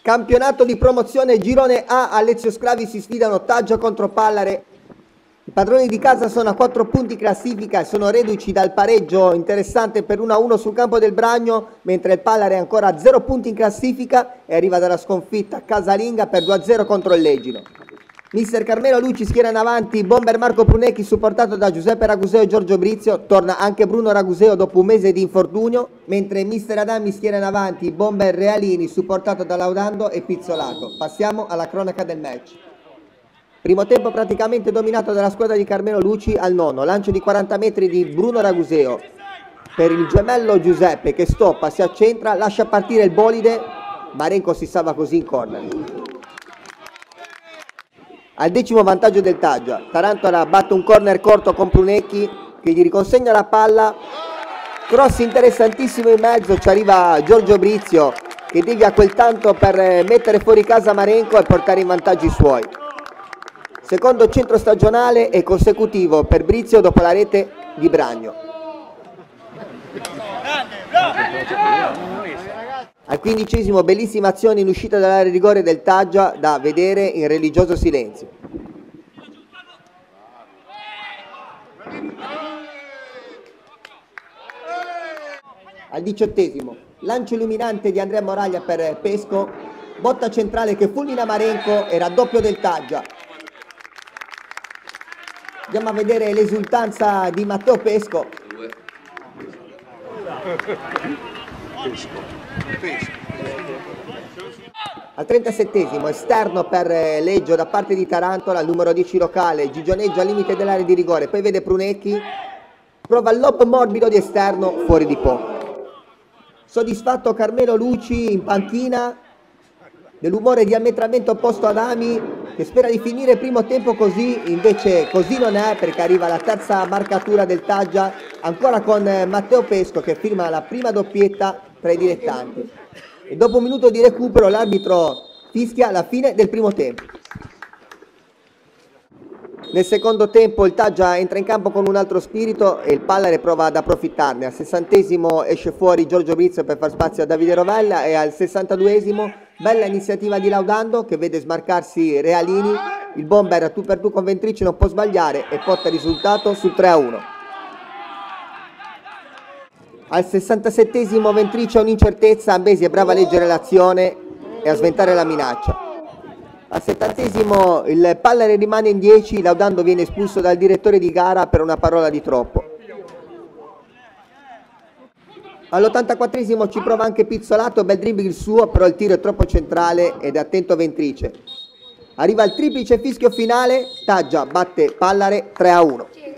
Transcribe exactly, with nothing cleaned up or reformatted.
Campionato di promozione girone A, Alezio Sclavi si sfidano Taggia contro Pallare. I padroni di casa sono a quattro punti classifica e sono reduci dal pareggio interessante per uno a uno sul campo del Bragno, mentre il Pallare è ancora a zero punti in classifica e arriva dalla sconfitta casalinga per due a zero contro il Legino. Mister Carmelo Lucci schiera in avanti bomber Marco Prunecchi supportato da Giuseppe Raguseo e Giorgio Brizio. Torna anche Bruno Raguseo dopo un mese di infortunio, mentre mister Adami schiera in avanti bomber Realini supportato da Laudando e Pizzolato. Passiamo alla cronaca del match. Primo tempo praticamente dominato dalla squadra di Carmelo Lucci al nono, lancio di quaranta metri di Bruno Raguseo per il gemello Giuseppe che stoppa, si accentra, lascia partire il bolide, Marenco si salva così in corner. Al decimo vantaggio del Taggia, Tarantola batte un corner corto con Prunecchi che gli riconsegna la palla, cross interessantissimo in mezzo, ci arriva Giorgio Brizio che devia quel tanto per mettere fuori casa Marenco e portare in vantaggio i suoi. Secondo centro stagionale e consecutivo per Brizio dopo la rete di Bragno. Al quindicesimo bellissima azione in uscita dall'area rigore del Taggia da vedere in religioso silenzio. Al diciottesimo lancio illuminante di Andrea Moraglia per Pesco, botta centrale che fulmina Marenco e raddoppio del Taggia. Andiamo a vedere l'esultanza di Matteo Pesco. Al trentasettesimo esterno per Leggio da parte di Tarantola, al numero dieci locale, Gigioneggio al limite dell'area di rigore, poi vede Prunecchi, prova il lob morbido di esterno, fuori di poco. Soddisfatto Carmelo Lucci in panchina, dell'umore diametralmente opposto ad Ami, che spera di finire il primo tempo così, invece così non è, perché arriva la terza marcatura del Taggia, ancora con Matteo Pesco che firma la prima doppietta tra i dilettanti. E dopo un minuto di recupero l'arbitro fischia la fine del primo tempo. Nel secondo tempo il Taggia entra in campo con un altro spirito e il Pallare prova ad approfittarne. Al sessantesimo esce fuori Giorgio Brizio per far spazio a Davide Rovella e al sessantaduesimo bella iniziativa di Laudando che vede smarcarsi Realini. Il bomber a tu per tu con Ventrici non può sbagliare e porta il risultato sul tre a uno. Al sessantasettesimo Ventrici ha un'incertezza, Ambesi è brava a leggere l'azione e a sventare la minaccia. Al settantesimo il Pallare rimane in dieci, Laudando viene espulso dal direttore di gara per una parola di troppo. All'ottantaquattresimo ci prova anche Pizzolato, bel dribbling il suo, però il tiro è troppo centrale ed è attento Ventrice. Arriva il triplice fischio finale, Taggia batte Pallare tre a uno.